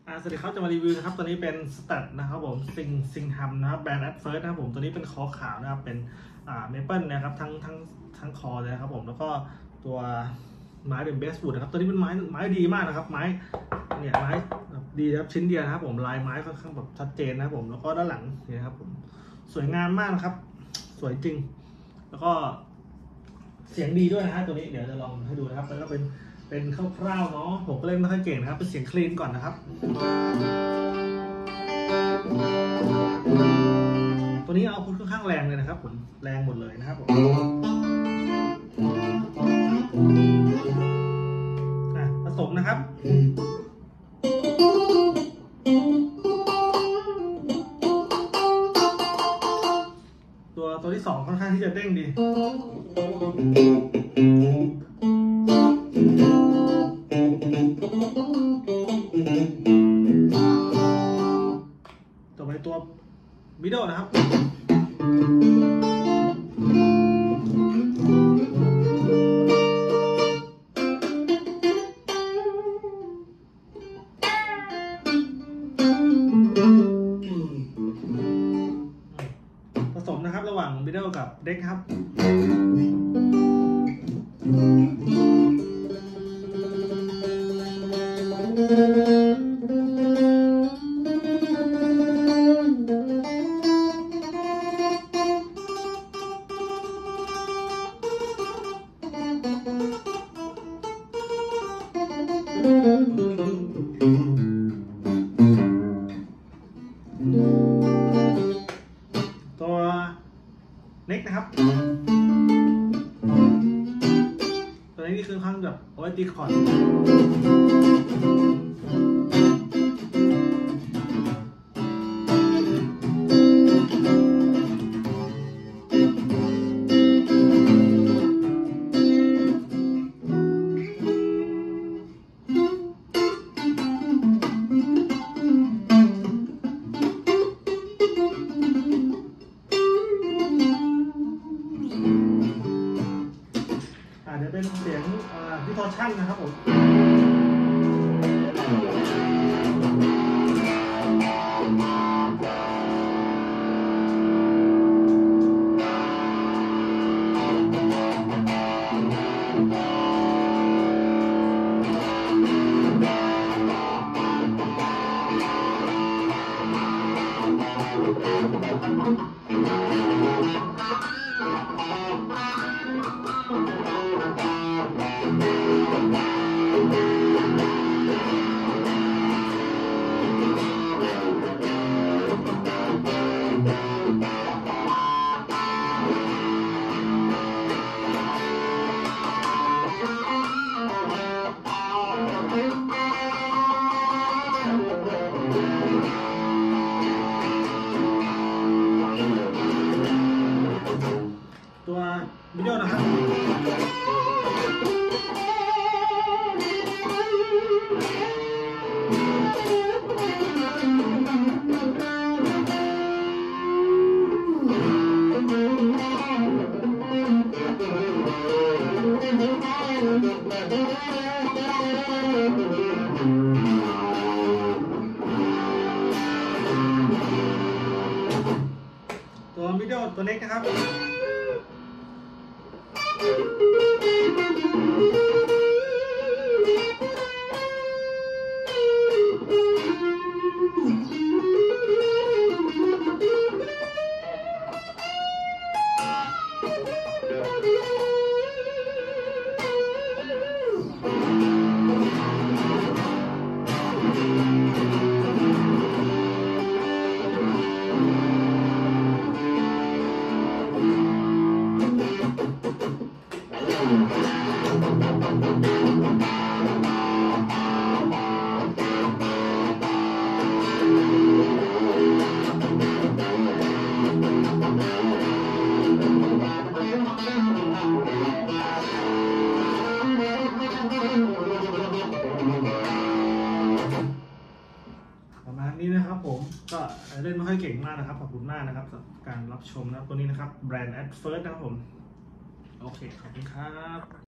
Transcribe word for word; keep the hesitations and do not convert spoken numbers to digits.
สวัสดีครับจะมารีวิวนะครับตัวนี้เป็นสแตทนะครับผมซิงซิงฮัมนะครับแบรนด์แอดเฟิร์สนะครับผมตัวนี้เป็นคอขาวนะครับเป็นอ่าเมเปิลนะครับทั้งทั้งทั้งคอเลยนะครับผมแล้วก็ตัวไม้เป็นเบสวูดนะครับตัวนี้เป็นไม้ไม้ดีมากนะครับไม้เนี่ยไม้ดีครับชิ้นเดียวนะครับผมลายไม้ค่อนข้างแบบชัดเจนนะครับผมแล้วก็ด้านหลังเนี่ยครับผมสวยงามมากนะครับสวยจริงแล้วก็เสียงดีด้วยนะฮะตัวนี้เดี๋ยวจะลองให้ดูนะครับแล้วก็เป็นเป็นคร่าวๆเนาะผมก็เล่นไม่ค่อยเก่งนะครับเป็นเสียงคลีนก่อนนะครับตัวนี้เอาพุทค่อนข้างแรงเลยนะครับผมแรงหมดเลยนะครับผมผสมนะครับตัวตัวที่สองค่อนข้างที่จะเด้งดีต่อไปตัวมิดเดิลนะครับผสมนะครับระหว่างมิดเดิลกับเด็กครับตัวเน็กนะครับตัวนี้นี่คือข้างแบบเอาไว้ตีคอร์ดเดี๋ยวเป็นเสียงดิสทอร์ชั่นนะครับผมตัววิดีโอนะครับตัววิดีโอตัวเล็กนะครับประมาณนี้นะครับผมก็เล่นไม่ค่อยเก่งมากนะครับขอบคุณมากนะครับสำหรับการรับชมนะตัวนี้นะครับแบรนด์แอดเฟิร์สนะครับผมโอเคขอบคุณครับ